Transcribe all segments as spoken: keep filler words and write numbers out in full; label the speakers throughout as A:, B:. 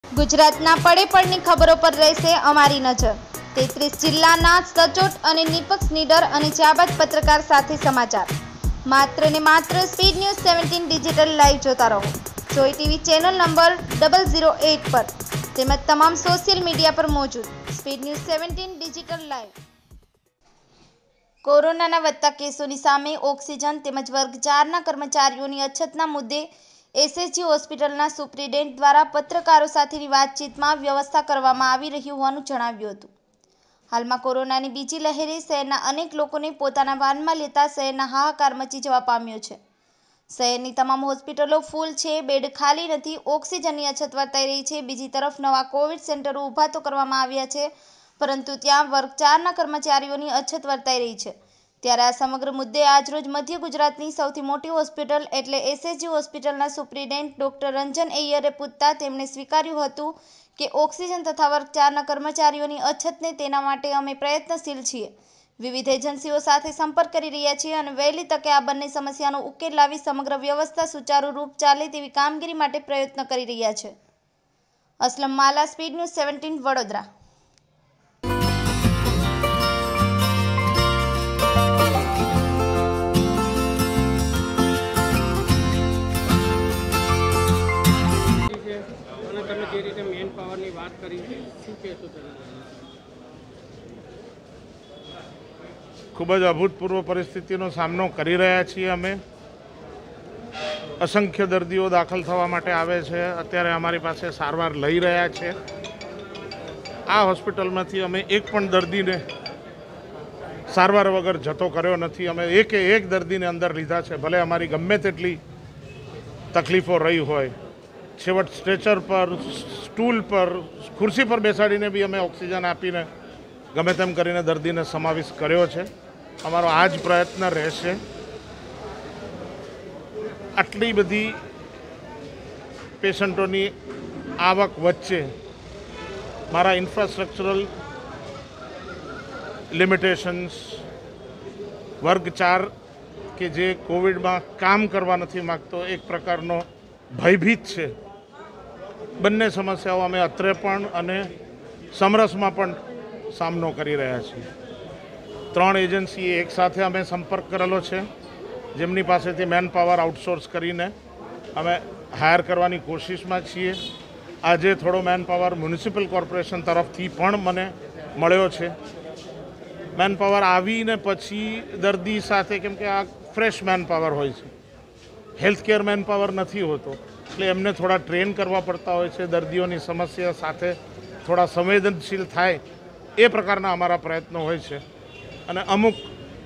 A: ગુજરાતના પડે પડની ખબરો પર રહેશે અમારી નજર। તેત્રીસ જિલ્લાના સચોટ અને નિષ્પક્ષ નીડર અને જાબાદ પત્રકાર સાથે સમાચાર। માત્ર ને માત્ર Speed News seventeen digital live જોતા રહો। જોઈ TV channel number double zero eight પર તેમજ તમામ સોશિયલ મીડિયા પર મોજૂદ Speed News seventeen digital live. કોરોનાના વધતા કેસોની સામે ઓક્સિજન તેમજ વર્ગ ચારના કર્મચારીઓની અછતના મુદ્દે એસએસજી હોસ્પિટલના સુપ્રિન્ટેન્ડન્ટ દ્વારા પત્રકારો સાથેની વાતચીતમાં વ્યવસ્થા કરવામાં આવી રહી હોવાનું જણાવ્યું હતું। હાલમાં કોરોનાની બીજી લહેરે શહેરના અનેક લોકોને પોતાના વાનમાં લેતા શહેરના હાહાકાર મચી જવા પામ્યો છે। શહેરની તમામ હોસ્પિટલો ફૂલ છે, બેડ ખાલી નથી, ઓક્સિજનની અછત વર્તાઈ રહી છે। બીજી તરફ નવા કોવિડ સેન્ટરો ઊભા તો કરવામાં આવ્યા છે, પરંતુ ત્યાં વર્ગ ચારના કર્મચારીઓની અછત વર્તાઈ રહી છે। ત્યારે આ સમગ્ર મુદ્દે આજરોજ મધ્ય ગુજરાતની સૌથી મોટી હોસ્પિટલ એટલે એસએસજી હોસ્પિટલના સુપ્રિન્ટેન્ડન્ટ ડોક્ટર રંજન ઐયરે પૂછતા તેમણે સ્વીકાર્યું હતું કે ઓક્સિજન તથા વર્ગ ચારના કર્મચારીઓની અછતને તેના માટે અમે પ્રયત્નશીલ છીએ। વિવિધ એજન્સીઓ સાથે સંપર્ક કરી રહ્યા છીએ અને વહેલી તકે આ બંને સમસ્યાનો ઉકેલ લાવી સમગ્ર વ્યવસ્થા સુચારુરૂપ ચાલે તેવી કામગીરી માટે પ્રયત્ન કરી રહ્યા છે। Aslam Mala, Speed News seventeen, Vadodara.
B: ખૂબ જ અભૂતપૂર્વ પરિસ્થિતિનો સામનો કરી રહ્યા છીએ અમે। અસંખ્ય દર્દીઓ દાખલ થવા માટે આવે છે, અત્યારે અમારી પાસે સારવાર લઈ રહ્યા છે। આ હોસ્પિટલમાંથી અમે એક પણ દર્દીને સારવાર વગર જતો કર્યો નથી। અમે એકે એક દર્દીને અંદર લીધા છે, ભલે અમારી ગમે તેટલી તકલીફો રહી હોય। છેવટ સ્ટ્રેચર પર, સ્ટૂલ પર, ખુરશી પર બેસાડીને બી અમે ઓક્સિજન આપીને ગમે તેમ કરીને દર્દીને સમાવેશ કર્યો છે। અમારો આ જ પ્રયત્ન રહેશે। આટલી બધી પેશન્ટોની આવક વચ્ચે મારા ઇન્ફ્રાસ્ટ્રક્ચરલ લિમિટેશન્સ, વર્ગ ચાર કે જે કોવિડમાં કામ કરવા નથી માગતો, એક પ્રકારનો ભયભીત છે, બંને સમસ્યાઓ અમે અત્રે પણ અને સમરસમાં પણ સામનો કરી રહ્યા છીએ। ત્રણ એજન્સી એક સાથે અમે સંપર્ક કરેલો છે, જેમની પાસેથી મેન પાવર આઉટસોર્સ કરીને અમે હાયર કરવાની કોશિશમાં છીએ। આજે થોડો મેન પાવર મ્યુનિસિપલ કોર્પોરેશન તરફથી પણ મને મળ્યો છે। મેન પાવર આવીને પછી દર્દી સાથે, કેમ કે આ ફ્રેશ મેન પાવર હોય છે, હેલ્થ કેર મેન પાવર નથી હોતો, એટલે એમને થોડા ટ્રેન કરવા પડતા હોય છે। દર્દીઓની સમસ્યા સાથે થોડા સંવેદનશીલ થાય એ પ્રકારના અમારા પ્રયત્નો હોય છે, અને અમુક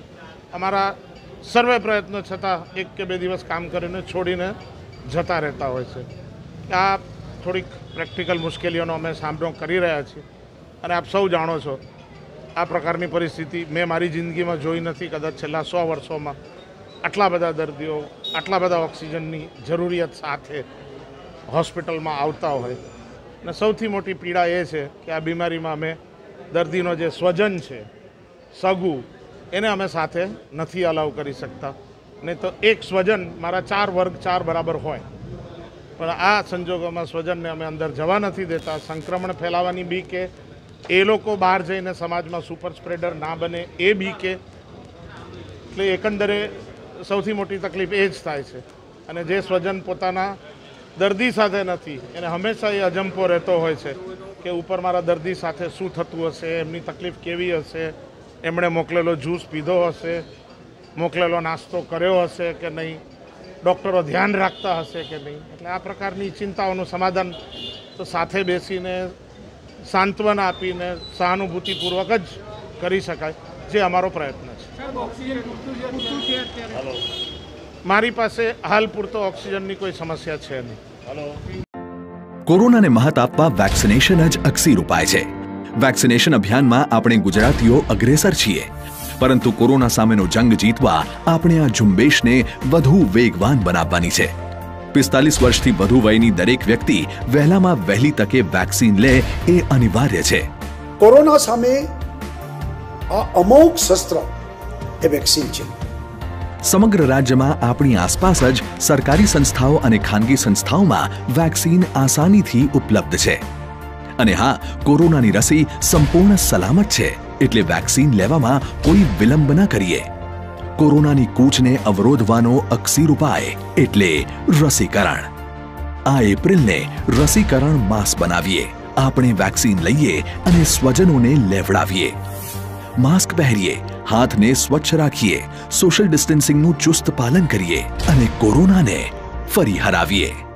B: અમારા સર્વે પ્રયત્નો છતાં એક કે બે દિવસ કામ કરીને છોડીને જતા રહેતા હોય છે। આ થોડીક પ્રેક્ટિકલ મુશ્કેલીઓનો અમે સામનો કરી રહ્યા છીએ, અને આપ સૌ જાણો છો આ પ્રકારની પરિસ્થિતિ મેં મારી જિંદગીમાં જોઈ નથી। કદાચ છેલ્લા સો વર્ષોમાં આટલા બધા દર્દીઓ આટલા બધા ઓક્સિજનની જરૂરિયાત સાથે હોસ્પિટલમાં આવતા હોય, અને સૌથી મોટી પીડા એ છે કે આ બીમારીમાં અમે દર્દીનો જે સ્વજન છે, સગું, એને અમે સાથે નથી અલાઉ કરી શકતા। નહીં તો એક સ્વજન મારા ચાર વર્ગ ચાર બરાબર હોય, પણ આ સંજોગોમાં સ્વજનને અમે અંદર જવા નથી દેતા। સંક્રમણ ફેલાવાની બીકે, એ લોકો બહાર જઈને સમાજમાં સુપર સ્પ્રેડર ના બને એ બીકે, એટલે એકંદરે સૌથી મોટી તકલીફ એ જ થાય છે। અને જે સ્વજન પોતાના દર્દી સાથે નથી, એને હંમેશા એ અજંપો રહેતો હોય છે કે ઉપર મારા દર્દી સાથે શું થતું હશે, એમની તકલીફ કેવી હશે, એમણે મોકલેલો જ્યુસ પીધો હશે, મોકલેલો નાસ્તો કર્યો હશે કે નહીં, ડૉક્ટરો ધ્યાન રાખતા હશે કે નહીં। એટલે આ પ્રકારની ચિંતાઓનું સમાધાન તો સાથે બેસીને સાંત્વના આપીને સહાનુભૂતિપૂર્વક જ કરી શકાય, જે અમારો પ્રયત્ન છે। મારી પાસે હાલ પૂરતો ઓક્સિજનની કોઈ સમસ્યા છે નહીં।
C: કોરોનાને મહાત આપવા વેક્સિનેશન જ અક્સી ઉપાય છે। વેક્સિનેશન અભિયાનમાં આપણે ગુજરાતીઓ અગ્રેસર છીએ, પરંતુ કોરોના સામેનો જંગ જીતવા આપણે આ ઝુંબેશને વધુ વેગવાન બનાવવાની છે। પિસ્તાલીસ વર્ષથી વધુ વયની દરેક વ્યક્તિ વહેલામાં વહેલી તકે વેક્સિન લે એ અનિવાર્ય છે।
D: કોરોના સામે આ અમોઘ શસ્ત્ર એ વેક્સિન છે।
C: સમગ્ર રાજ્યમાં આપણી આસપાસ જ સરકારી સંસ્થાઓ અને ખાનગી સંસ્થાઓમાં વેક્સિન આસાનીથી ઉપલબ્ધ છે. અને હા, કોરોનાની રસી સંપૂર્ણ સલામત છે, એટલે વેક્સિન લેવામાં કોઈ વિલંબ ન કરીએ. કોરોનાની કૂચને અવરોધવાનો અક્સીર ઉપાય એટલે રસીકરણ. આ એપ્રિલને રસીકરણ માસ બનાવીએ. આપણે વેક્સિન લઈએ અને સ્વજનોને લેવડાવીએ. માસ્ક પહેરીએ, હાથને સ્વચ્છ રાખીએ, સોશિયલ ડિસ્ટન્સિંગનું ચુસ્ત પાલન કરીએ અને કોરોનાને ફરી હરાવીએ.